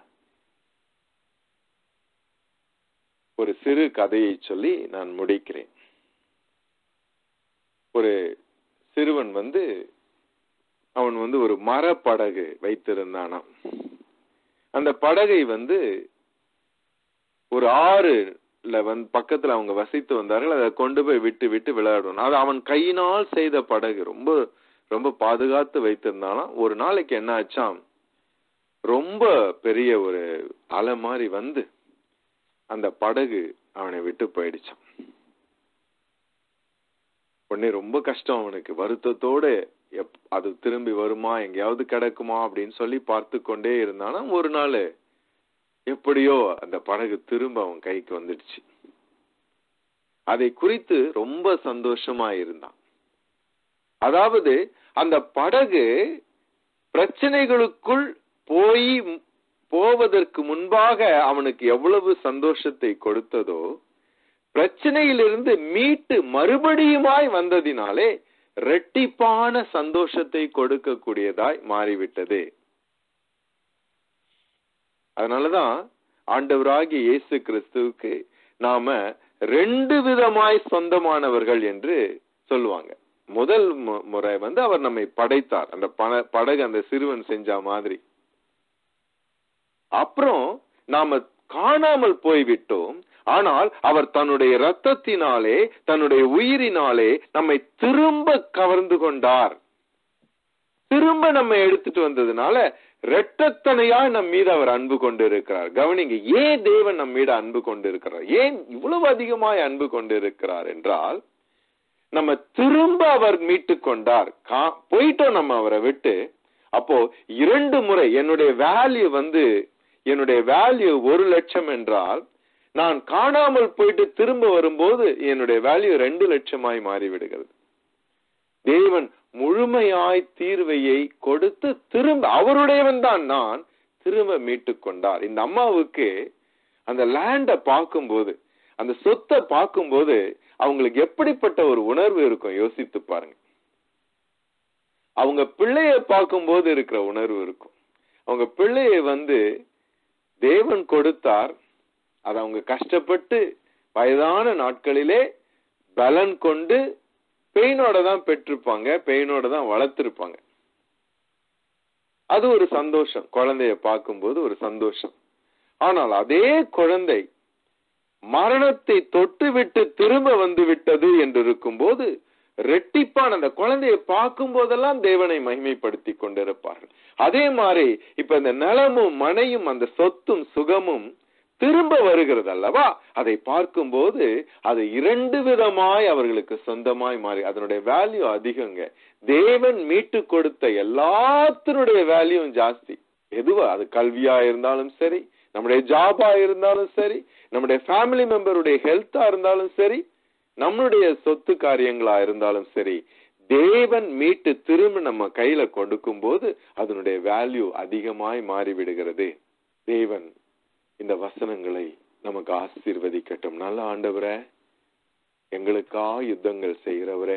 ஒரு சிறு கதையை சொல்லி நான் முடிக்கிறேன். ஒரு சிறுவன் வந்து அவன் வந்து ஒரு மரப்படகு வைத்திருந்தானாம். அந்த படகை வந்து ஒரு ஆறுல வந்து பக்கத்துல அவங்க வசித்து வந்தார்கள். அதை கொண்டு போய் விட்டு விட்டு விளையாடணும். அது அவன் கையினால் செய்த படகு, ரொம்ப ரொம்ப பாதுகாத்து வைத்திருந்தானா. ஒரு நாளைக்கு என்ன ஆச்சாம், ரொம்ப பெரிய ஒரு அலை மாதிரி வந்து அந்த படகு அவனை விட்டு போயிடுச்சான். உடனே ரொம்ப கஷ்டம் அவனுக்கு, வருத்தத்தோட அது திரும்பி வருமா, எங்கேயாவது கிடக்குமா அப்படின்னு சொல்லி பார்த்து கொண்டே இருந்தானா. ஒரு நாள் எப்படியோ அந்த படகு திரும்ப அவன் கைக்கு வந்துடுச்சு. அதை குறித்து ரொம்ப சந்தோஷமா இருந்தான். அதாவது அந்த படகு பிரச்சனைகளுக்குள் போய் போவதற்கு முன்பாக அவனுக்கு எவ்வளவு சந்தோஷத்தை கொடுத்ததோ, பிரச்சனையிலிருந்து மீட்டு மறுபடியுமாய் வந்ததினாலே இரட்டிப்பான சந்தோஷத்தை கொடுக்கக்கூடியதாய் மாறிவிட்டது. அதனாலதான் ஆண்டவராகிய இயேசு கிறிஸ்துவுக்கு நாம ரெண்டு விதமாய் சொந்தமானவர்கள் என்று சொல்லுவாங்க. முதல் முறை வந்து அவர் நம்மை படைத்தார், அந்த படகு அந்த சிறுவன் செஞ்ச மாதிரி. அப்புறம் நாம காணாமல் போய்விட்டோம், ஆனால் அவர் தன்னுடைய இரத்தத்தினாலே தன்னுடைய உயிரினாலே நம்மை திரும்ப கவர்ந்து கொண்டார். திரும்ப நம்ம எடுத்துட்டு வந்ததுனால இரட்டத்தனையா நம் மீது அவர் அன்பு கொண்டு இருக்கிறார். கவனிங்க, ஏன் தேவன் நம் மீது அன்பு கொண்டு இருக்கிறார், ஏன் இவ்வளவு அதிகமாய் அன்பு கொண்டு இருக்கிறார் என்றால், நம்ம திரும்ப அவர் மீட்டு கொண்டார். போயிட்டோம் நம்ம அவரை விட்டு. அப்போ இரண்டு முறை என்னுடைய வேல்யூ வந்து என்னுடைய வேல்யூ ஒரு லட்சம் என்றால், நான் காணாமல் போயிட்டு திரும்ப வரும்போது என்னுடைய வேல்யூ ரெண்டு லட்சமாய் மாறிவிடுகிறது. தேவன் முழுமையாய் தீர்வையை கொடுத்து திரும்ப அவருடையவன் தான் நான் திரும்ப மீட்டு கொண்டார். இந்த அம்மாவுக்கு அந்த லேண்ட பார்க்கும்போது, அந்த சொத்தை பார்க்கும்போது அவங்களுக்கு எப்படிப்பட்ட ஒரு உணர்வு இருக்கும் யோசித்து பாருங்க. அவங்க பிள்ளைய பார்க்கும்போது இருக்கிற உணர்வு இருக்கும். அவங்க பிள்ளைய வந்து தேவன் கொடுத்தார், அதை அவங்க கஷ்டப்பட்டு வயதான நாட்களிலே பலன் கொண்டு பெயினோட தான் பெற்றிருப்பாங்க, பெயினோட தான் வளர்த்திருப்பாங்க. அது ஒரு சந்தோஷம், குழந்தைய பார்க்கும்போது ஒரு சந்தோஷம். ஆனால் அதே குழந்தை மரணத்தை தொட்டு விட்டு திரும்ப வந்து விட்டது என்று இருக்கும் போது ரெட்டிப்பான அந்த குழந்தையை பார்க்கும் போதெல்லாம் தேவனை மகிமைப்படுத்தி கொண்டிருப்பார்கள். அதே மாதிரி இப்ப இந்த நிலமும் மனையும் அந்த சொத்தும் சுகமும் திரும்ப வருகிறது அல்லவா, அதை பார்க்கும் போது அது இரண்டு விதமாய் அவர்களுக்கு சொந்தமாய் மாறி அதனுடைய வேல்யூ அதிகங்க. தேவன் மீட்டு கொடுத்த எல்லாத்தினுடைய வேல்யூ ஜாஸ்தி. எதுவா, அது கல்வியா இருந்தாலும் சரி, நம்முடைய ஜாபா இருந்தாலும் சரி, நம்முடைய ஃபேமிலி மெம்பருடைய ஹெல்த்தா இருந்தாலும் சரி, நம்மளுடைய சொத்து காரியங்களா இருந்தாலும் சரி, தேவன் மீட்டு திரும்ப நம்ம கையில கொடுக்கும் போது அதனுடைய வேல்யூ அதிகமாய் மாறிவிடுகிறது. தேவன் இந்த வசனங்களை நமக்கு ஆசீர்வதிக்கட்டும். நல்ல ஆண்டவரே, எங்களுக்கா யுத்தங்கள் செய்கிறவரே,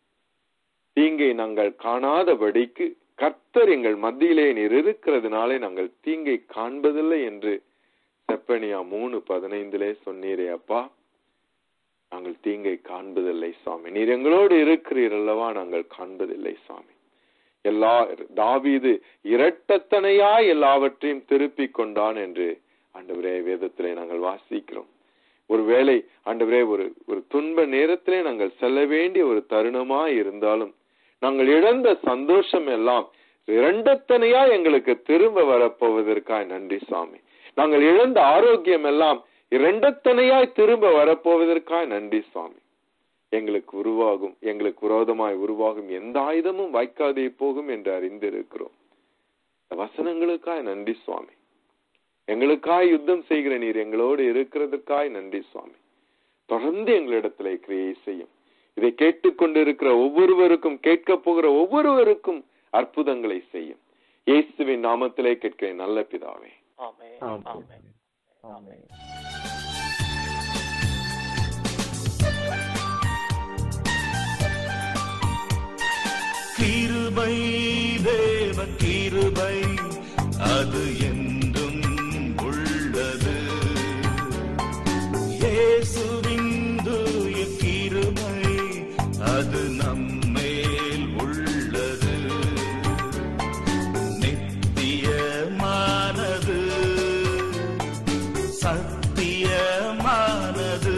தீங்கை நாங்கள் காணாதபடிக்கு கர்த்தர் எங்கள் மத்தியிலே நீர் இருக்கிறதுனாலே நாங்கள் தீங்கை காண்பதில்லை என்று செப்பனியா மூணு பதினைந்திலே சொன்னீரே அப்பா. நாங்கள் தீங்கை காண்பதில்லை சுவாமி, நீர் எங்களோடு இருக்கிறீர் அல்லவா, நாங்கள் காண்பதில்லை சுவாமி. எல்லா தாவீது இரட்டத்தனையாய் எல்லாவற்றையும் திருப்பி கொண்டான் என்று ஆண்டவரே வேதத்திலே நாங்கள் வாசிக்கிறோம். ஒருவேளை ஆண்டவரே ஒரு ஒரு துன்ப நேரத்திலே நாங்கள் செல்ல வேண்டிய ஒரு தருணமாய் இருந்தாலும் நாங்கள் இழந்த சந்தோஷம் எல்லாம் இரண்டத்தனையா எங்களுக்கு திரும்ப வரப்போவதற்காய் நன்றி சுவாமி. நாங்கள் இழந்த ஆரோக்கியம் எல்லாம் இரண்டத்தனையாய் திரும்ப வரப்போவதற்காய் நன்றி சுவாமி. எங்களுக்கு உருவாகும் எங்களுக்கு விரோதமாய் உருவாகும் எந்த ஆயுதமும் வாய்க்காதே போகும் என்று அறிந்திருக்கிறோம். வசனங்களுக்காய் நன்றி சுவாமி. எங்களுக்காய் யுத்தம் செய்கிற நீர் எங்களோடு இருக்கிறதுக்காய் நன்றி சுவாமி. தொடர்ந்து எங்களிடத்துல கிரியை செய்யும். இதை கேட்டுக்கொண்டிருக்கிற ஒவ்வொருவருக்கும், கேட்க போகிற ஒவ்வொருவருக்கும் அற்புதங்களை செய்யும். இயேசுவின் நாமத்திலே கேட்கிறேன் நல்ல பிதாவே, ஆமென். ஆமென். ஆமென். கிருபை தேவ கிருபை அது என்றும் உள்ளது. இயேசுவின் தூய கிருபை அது நம்மேல் உள்ளது. நித்தியமானது, சத்தியமானது.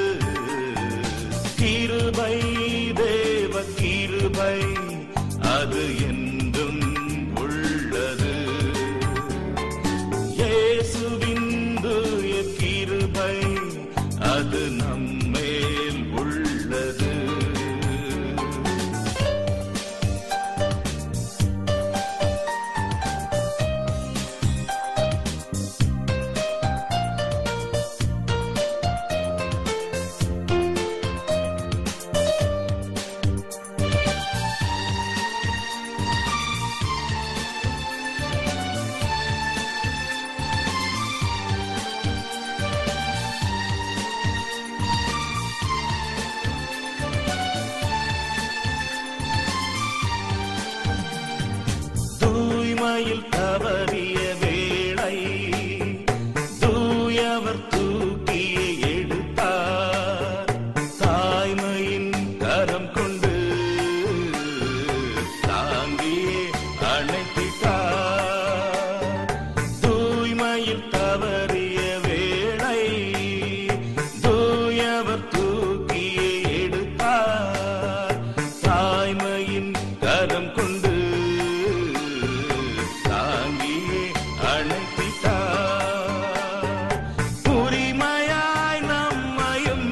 கிருபை தேவ கிருபை அது என்றும் உள்ளது. இயேசுவின் தூய கிருபை அது நம்மேல் உள்ளது. தூய்மையில் தவறிய வேளை தூயவர் தூக்கியே எடுத்தார். தாய்மையின் கரம் கொண்டு தாங்கியே அணைத்திட்டார். தூய்மையில் தவறிய வேளை தூயவர் தூக்கியே எடுத்தார். தாய்மையின் கரம் கொண்டு தாங்கியே அணைத்திட்டார். உரிமையாய் நம்மையும்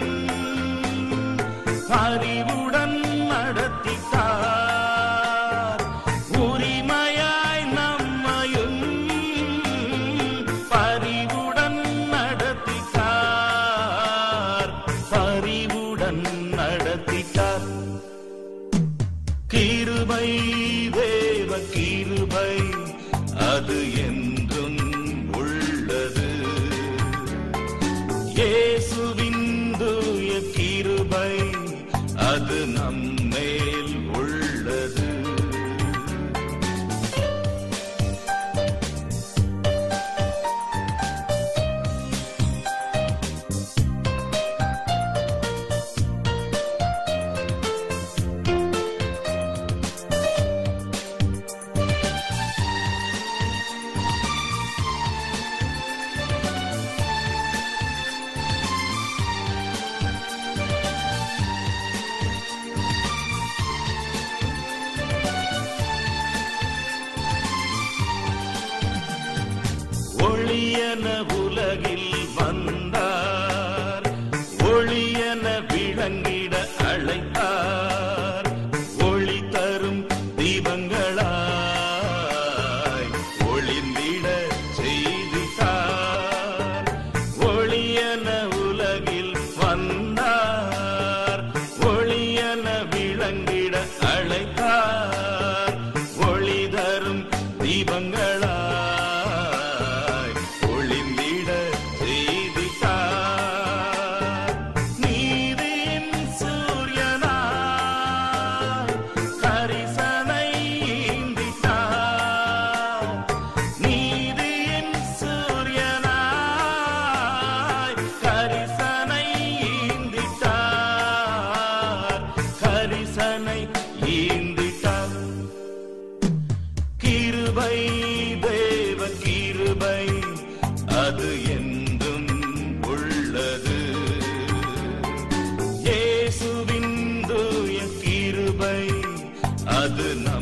அறிவுடன் நடத்திட்டார். உரிமையாய் நம்மையும் பரிவுடன் நடத்திட்டார். பரிவுடன் நடத்திட்டார். கிருபை தேவ கிருபை அது என்றும் உள்ளது. இயேசுவின் தூய கிருபை அது நம்மேல் உள்ளது. ஒளியன உலகில் வந்தார். ஒளியன விளங்கிட அழைத்தார். ஒளி தரும் தீபங்களாய் ஒளிந்திட செய்தார். ஒளியன உலகில் வந்தார். ஒளியன விளங்கிட அழைத்தார். ஒளி தரும் தீபங்களாய் ஒளிந்திட செய்திட்டார். நீதியின் சூரியனாய் கரிசனை ஈந்திட்டார். நீதியின் சூரியனாய் கரிசனை ஈந்திட்டார். கரிசனை ஈந்திட்டார். கிருபை தேவ கிருபை அது என்றும் உள்ளது. இயேசுவின் தூய கிருபை அது